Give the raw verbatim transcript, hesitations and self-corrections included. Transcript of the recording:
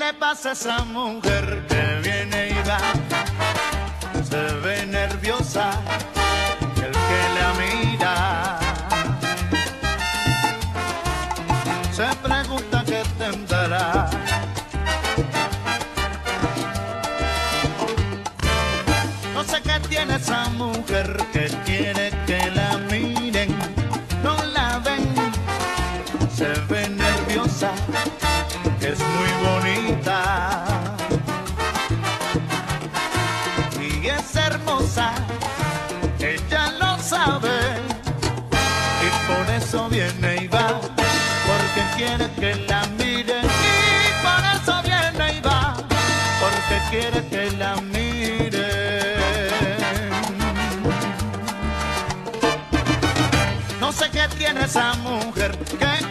le pasa a esa mujer que viene y va? Se ve nerviosa, el que la mira se pregunta qué tendrá. No sé qué tiene esa mujer que quiere que la miren, no la ven, se ve nerviosa, es muy bonita y es hermosa, ella lo sabe y por eso viene y va, porque quiere que la miren y por eso viene y va, porque quiere que la miren. No sé qué tiene esa mujer que